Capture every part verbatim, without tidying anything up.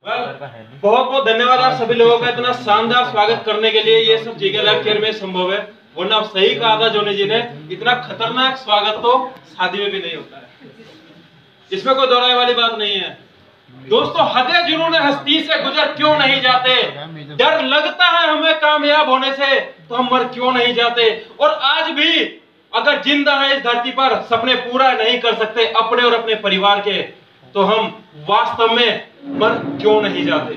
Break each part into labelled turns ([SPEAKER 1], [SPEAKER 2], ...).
[SPEAKER 1] बहुत बहुत धन्यवाद आप सभी लोगों का इतना शानदार स्वागत करने के लिए। ये सब जीके लाइफ केयर में संभव है, वरना आप सही कहा था जोनी जी ने, इतना खतरनाक स्वागत तो शादी में भी नहीं होता है। इसमें कोई दोहराए वाली बात नहीं है। दोस्तों, हदे जुनून हस्ती से गुजर क्यों नहीं जाते, डर लगता है हमें कामयाब होने से तो हम मर क्यों नहीं जाते। और आज भी अगर जिंदा है इस धरती पर, सपने पूरा नहीं कर सकते अपने और अपने परिवार के, तो हम वास्तव में मर क्यों नहीं जाते।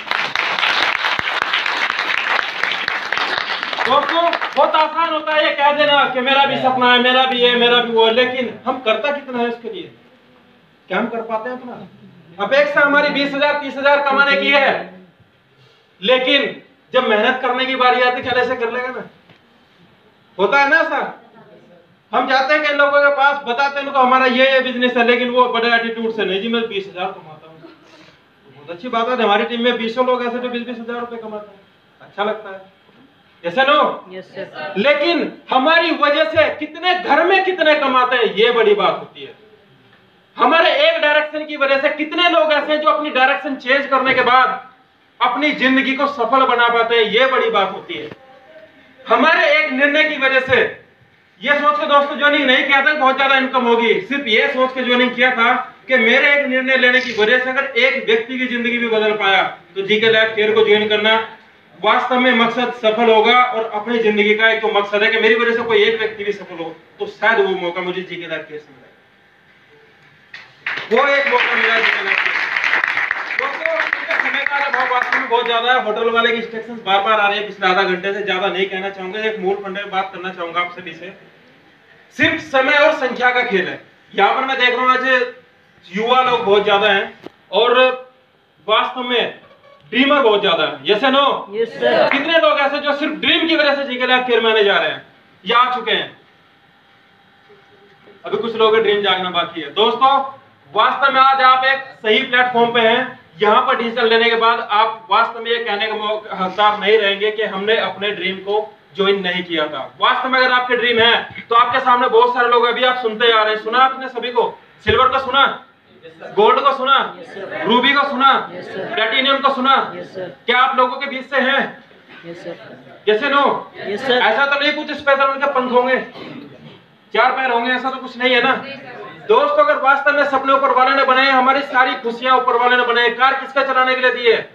[SPEAKER 1] दोस्तों, बहुत आसान होता है ये कह देना कि मेरा भी सपना है, मेरा भी है, मेरा भी वो है, लेकिन हम करता कितना है उसके लिए? क्या हम कर पाते हैं? अपना अपेक्षा हमारी बीस हजार तीस हजार कमाने की है, लेकिन जब मेहनत करने की बारी आती है ऐसे कर लेगा ना? होता है ना ऐसा? हम जाते हैं कई लोगों के पास, बताते हैं उनको हमारा ये ये बिजनेस है, लेकिन वो बड़े एटीट्यूड से, नहीं जी मैं बीस हजार कमाता हूँ। बहुत अच्छी बात है, हमारी टीम में बीसों लोग ऐसे जो बीस बीस हजार रुपए कमाते हैं, अच्छा लगता है, ऐसा नो? yes, लेकिन हमारी वजह से कितने घर में कितने कमाते हैं, ये बड़ी बात होती है। हमारे एक डायरेक्शन की वजह से कितने लोग ऐसे हैं जो अपनी डायरेक्शन चेंज करने के बाद अपनी जिंदगी को सफल बना पाते हैं, ये बड़ी बात होती है। हमारे एक निर्णय की वजह से, ये सोच के दोस्तों ज्वाइनिंग नहीं किया था बहुत ज्यादा इनकम होगी, सिर्फ ये सोच के ज्वाइनिंग किया था कि मेरे एक निर्णय लेने की वजह से अगर एक व्यक्ति की जिंदगी भी बदल पाया तो जीके लाइफ केयर को ज्वाइन करना वास्तव में मकसद सफल होगा। और अपनी जिंदगी का एक तो मकसद है कि मेरी वजह से कोई एक व्यक्ति भी सफल हो, तो शायद वो मौका मुझे जीके लाइफ केयर से मिला, वो एक मौका मिला जीके लाइफ केयर। समय का अभाव वास्तव में बहुत ज्यादा है। होटल वाले की इंस्ट्रक्शंस बार बार आ रही है पिछले आधा घंटे से, ज्यादा नहीं कहना चाहूंगा। एक मूल फंडे में बात करना चाहूंगा आप सभी से। सिर्फ समय और संख्या का खेल है। यहाँ पर मैं देख रहा हूँ आज युवा लोग बहुत ज्यादा हैं और वास्तव में ड्रीमर बहुत ज्यादा है। Yes no? Yes sir. कितने लोग ऐसे जो सिर्फ ड्रीम की वजह से जीके लाइफ केयर में आने जा रहे हैं या आ चुके हैं? अभी कुछ लोगों का ड्रीम जागना बाकी है। दोस्तों, वास्तव में आज आप एक सही प्लेटफॉर्म पे हैं। यहाँ पर डिसीजन लेने के बाद आप वास्तव में ये कहने का हकदार नहीं रहेंगे कि हमने अपने ड्रीम को ज्वाइन नहीं किया था। वास्तव में अगर आपके ड्रीम है तो आपके सामने बहुत सारे लोग अभी आप सुनते आ रहे हैं। सुना आपने सभी को? सिल्वर को सुना, गोल्ड को सुना, रूबी को सुना, प्लेटिनियम को सुना। क्या आप लोगों के बीच से हैं? जैसे नो? ऐसा तो नहीं कुछ स्पेशल उनके पंख होंगे, चार पैर होंगे, ऐसा तो कुछ नहीं है ना। दोस्तों, अगर वास्तव में सपने ऊपर वाले ने बनाए, हमारी सारी खुशियां ऊपर वाले ने बनाए, कार किसका चलाने के लिए दी है?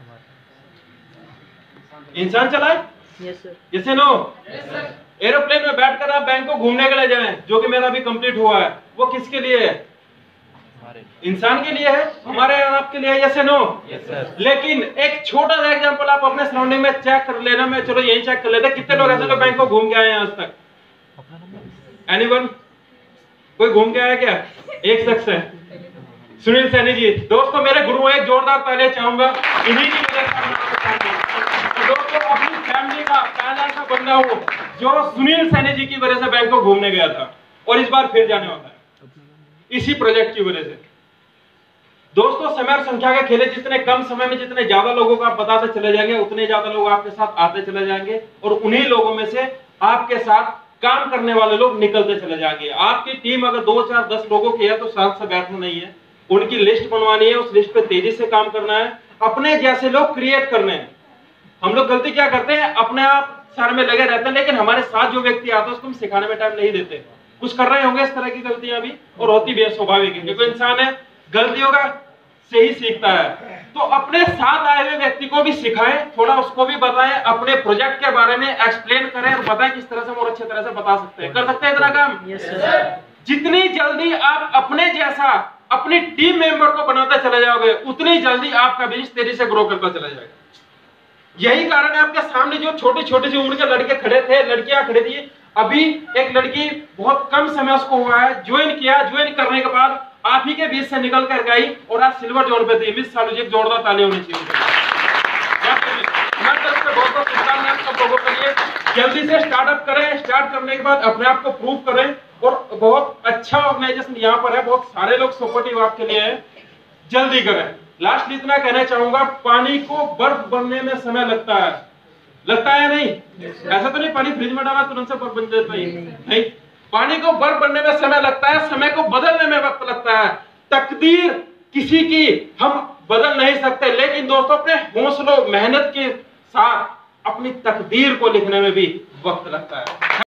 [SPEAKER 1] इंसान चलाए? Yes sir. जैसे नो? एरोप्लेन में बैठकर आप बैंक को घूमने के लिए जाएं, जो कि मेरा भी कंप्लीट हुआ है, वो किसके लिए है? इंसान के लिए है, हमारे और आपके लिए है। Yes no? लेकिन एक छोटा सा एग्जांपल आप अपने सराउंडिंग में चेक कर लेना। मैं चलो यही चेक कर लेते, कितने लोग ऐसे जो बैंक को घूम के आए हैं आज तक? एनीवन? कोई घूम के आया क्या? एक शख्स है, सुनील सैनी जी। दोस्तों, मेरे गुरु, एक जोरदार तालियां चाहूंगा इन्हीं की वजह से। दोस्तों, अपनी फैमिली का पहला ऐसा बंदा हूं जो सुनील सैनी जी की वजह से बैंक को घूमने गया था और इस बार फिर जाने वाला है इसी प्रोजेक्ट की वजह से। दोस्तों, समय और संख्या के खेले, जितने कम समय में जितने ज्यादा लोगों को आप बताते चले जाएंगे, उतने ज्यादा लोग आपके साथ आते चले जाएंगे और उन्हीं लोगों में से आपके साथ काम करने वाले लोग निकलते चले जाएंगे। आपकी टीम अगर दो चार दस लोगों की है तो साथ से बैठना नहीं है, उनकी लिस्ट बनवानी है, उस लिस्ट पे तेजी से काम करना है, अपने जैसे लोग क्रिएट करने हैं। हम लोग गलती क्या करते हैं, अपने आप सारे में लगे रहते हैं, लेकिन हमारे साथ जो व्यक्ति आता है उसको हम सिखाने में टाइम नहीं देते। कुछ कर रहे होंगे इस तरह की गलतियां भी, और होती भी है, स्वाभाविक है, क्योंकि इंसान है, गलतियों का से ही सीखता है। तो अपने साथ आए हुए व्यक्ति को भी सिखाएं, थोड़ा उसको भी बताएं, अपने प्रोजेक्ट के बारे में एक्सप्लेन करें और बताएं किस तरह से हम और अच्छी तरह से बता सकते हैं। कर सकते हैं इतना काम? yes, जितनी जल्दी आप अपने जैसा अपनी टीम मेंबर को बनाते चले जाओगे, उतनी जल्दी आपका बिजनेस तेजी से ग्रो करता चला जाएगा। यही कारण है आपके सामने जो छोटे छोटे सी उम्र के लड़के खड़े थे, लड़कियां खड़ी थी। अभी एक लड़की बहुत कम समय उसको हुआ है, ज्वाइन किया, ज्वाइन करने के बाद आप ही के बीच से निकल कर गई और आज सिल्वर जोन पे थी। मिस सालू जी, जोरदार ताली होनी चाहिए। मैं तरफ से बहुत बहुत शुभकामनाएं सब लोगों के लिए। जल्दी से स्टार्टअप करें, स्टार्ट करने के बाद अपने आप को प्रूव करें और बहुत अच्छा ऑर्गेनाइजेशन यहाँ पर है, बहुत सारे लोग सपोर्टिव आपके लिए है, जल्दी करें। लास्ट इतना कहना चाहूंगा, पानी को बर्फ बनने में समय लगता है, लगता है या नहीं? ऐसा तो नहीं पानी फ्रिज में डाला तुरंत से बर्फ बन जाता है, नहीं। पानी को बर्फ बनने में समय लगता है, समय को बदलने में वक्त लगता है। तकदीर किसी की हम बदल नहीं सकते, लेकिन हौसलों मेहनत के साथ अपनी तकदीर को लिखने में भी वक्त लगता है।